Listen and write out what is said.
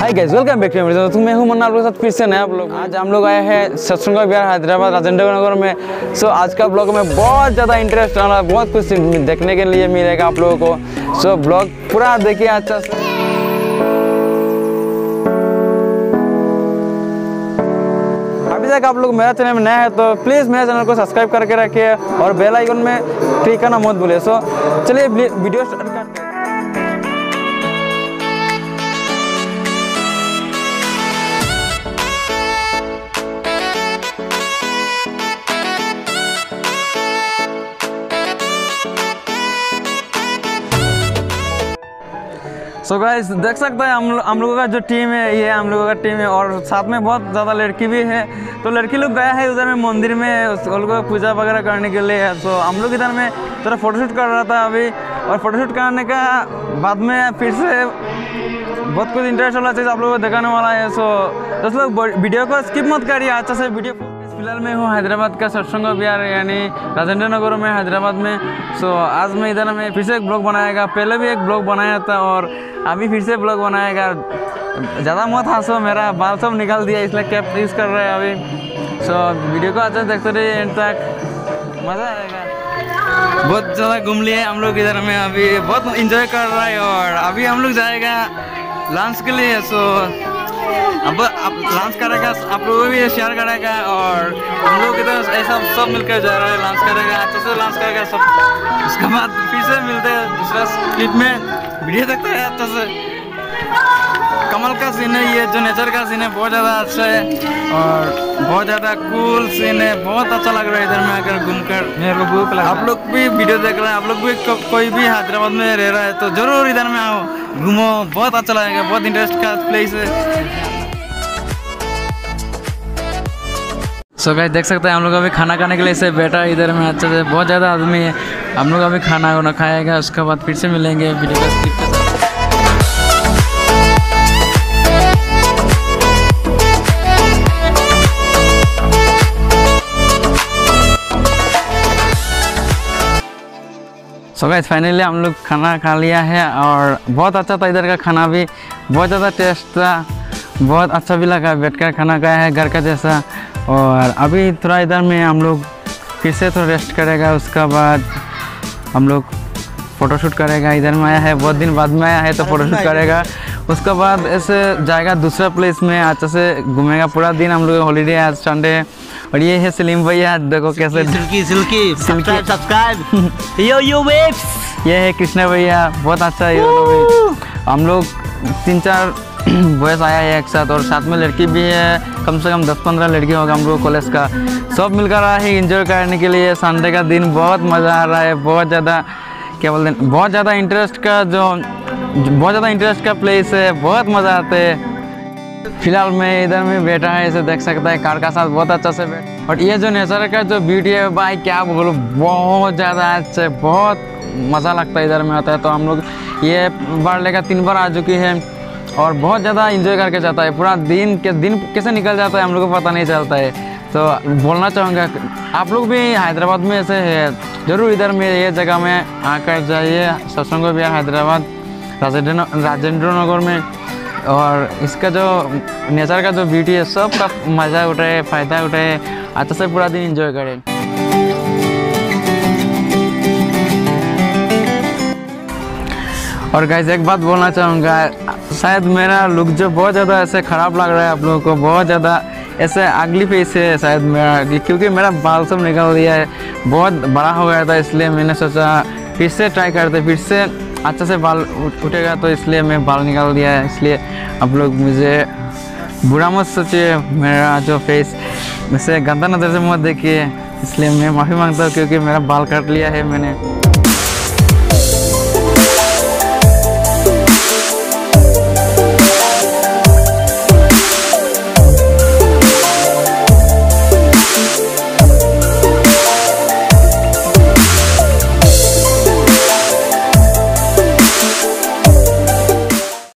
Hi guys, welcome back to तो मैं हूं मुन्ना, आप लोगों के साथ फिर से नया ब्लॉग। आज हम लोग आए हैं सत्संग विहार हैदराबाद राजेंद्र नगर में। सो आज का ब्लॉग में बहुत ज़्यादा इंटरेस्ट आ रहा है, बहुत कुछ देखने के लिए मिलेगा आप लोगों को। सो ब्लॉग पूरा देखिए अच्छा से। अभी तक आप लोग मेरा चैनल में नया है तो प्लीज़ मेरे चैनल को सब्सक्राइब करके रखिए और बेल आइकन में क्लिक करना मत भूलिए। सो चलिए वीडियो स्टार्ट करते हैं। सो गाइस, देख सकते हैं हम लोगों का जो टीम है, ये हम लोगों का टीम है और साथ में बहुत ज़्यादा लड़की भी है। तो लड़की लोग गया है उधर में मंदिर में उन लोगों को पूजा वगैरह करने के लिए। सो हम लोग इधर में थोड़ा फोटोशूट कर रहा था अभी, और फोटोशूट करने का बाद में फिर से बहुत कुछ इंटरेस्ट वाला चीज़ आप लोगों को दिखाने वाला है। सो दोस्त लोग वीडियो को स्किप मत करिए, अच्छा से वीडियो। फिलहाल मैं हूँ हैदराबाद का सत्संग विहार यानी राजेंद्र नगर में, हैदराबाद में। सो आज मैं इधर में फिर से एक ब्लॉग बनाएगा। पहले भी एक ब्लॉग बनाया था और अभी फिर से ब्लॉग बनाएगा। ज़्यादा मत हंसो, मेरा बाल सब निकाल दिया इसलिए कैप यूज़ कर रहे हैं अभी। सो वीडियो को अच्छा देखते रहिए एंड तक, मज़ा आएगा। बहुत ज़्यादा घूम लिए हम लोग इधर में, अभी बहुत इंजॉय कर रहा है। और अभी हम लोग जाएगा लंच के लिए। सो अब लंच करेगा, आप लोगों को भी शेयर करेगा और हम लोग इधर ऐसा सब मिलकर जा रहा है। लंच करेगा, अच्छे से लंच करेगा सब। उसके बाद फिर से मिलते हैं दूसरा क्लिप में। वीडियो देखते हैं अच्छा से। कमल का सीन है ये, जो नेचर का सीन है बहुत ज़्यादा अच्छा है और बहुत ज़्यादा कूल सीन है। बहुत अच्छा लग रहा है इधर में आकर घूमकर। मेरे को भूख लगा। आप लोग भी वीडियो देख रहे हैं, आप लोग भी कोई भी हैदराबाद में रह रहा है तो ज़रूर इधर में आओ, घूमो, बहुत अच्छा लगेगा। बहुत इंटरेस्ट का प्लेस है। सो गाइस, देख सकते हैं हम लोग अभी खाना खाने के लिए से बैठा है इधर में अच्छे से। बहुत ज़्यादा आदमी है, हम लोग अभी खाना वाना खाएगा, उसके बाद फिर से मिलेंगे वीडियो का स्किप के साथ। सो गाइस, फाइनली हम लोग खाना खा लिया है और बहुत अच्छा था इधर का खाना भी, बहुत ज़्यादा टेस्ट था, बहुत अच्छा भी लगा। बैठकर खाना खाया है घर का जैसा। और अभी थोड़ा इधर में हम लोग फिर से थोड़ा रेस्ट करेगा, उसके बाद हम लोग फ़ोटोशूट करेगा। इधर में आया है, बहुत दिन बाद में आया है तो फ़ोटोशूट करेगा। उसके बाद ऐसे जाएगा दूसरा प्लेस में, अच्छे से घूमेगा पूरा दिन। हम लोग हॉलीडे आज संडे है। और ये है सलीम भैया, देखो कैसे सब्सक्राइब यो वेब्स। ये है कृष्णा भैया, बहुत अच्छा है। हम लोग 3-4 बॉयज़ आया है एक साथ और साथ में लड़की भी है, कम से कम 10-15 लड़की होगा हम लोग कॉलेज का। सब मिलकर आया है एंजॉय करने के लिए। संडे का दिन बहुत मज़ा आ रहा है, बहुत ज़्यादा क्या बोलते हैं, बहुत ज़्यादा इंटरेस्ट का प्लेस है, बहुत मज़ा आता है। फिलहाल मैं इधर में बैठा है, इसे देख सकता है कार का साथ बहुत अच्छा से बैठ। और ये जो नेचर का जो ब्यूटी है भाई, क्या बोलो, बहुत ज़्यादा अच्छा है, बहुत मज़ा लगता है इधर में आता है। तो हम लोग ये बार लेकर 3 बार आ चुकी है और बहुत ज़्यादा इंजॉय करके जाता है। पूरा दिन कैसे निकल जाता है हम लोग को पता नहीं चलता है। तो बोलना चाहूँगा आप लोग भी हैदराबाद में ऐसे है, ज़रूर इधर में ये जगह में आकर जाइए। सत्संग विहार हैदराबाद राजेंद्र नगर में। और इसका जो नेचर का जो ब्यूटी है सब का मज़ा उठाए, फ़ायदा उठाए, अच्छा से पूरा दिन इंजॉय करें। और गाइस, एक बात बोलना चाहूँगा, शायद मेरा लुक जो बहुत ज़्यादा ऐसे ख़राब लग रहा है आप लोगों को, बहुत ज़्यादा ऐसे अगली फेस है शायद मेरा, क्योंकि मेरा बाल सब निकल दिया है, बहुत बड़ा हो गया था। इसलिए मैंने सोचा फिर से ट्राई करते, फिर से अच्छा से बाल उठेगा, तो इसलिए मैं बाल निकाल दिया है। इसलिए आप लोग मुझे बुरा मत सोचिए, मेरा जो फेस वैसे गंदा नज़र से मत देखिए। इसलिए मैं माफ़ी मांगता हूँ क्योंकि मेरा बाल काट लिया है मैंने।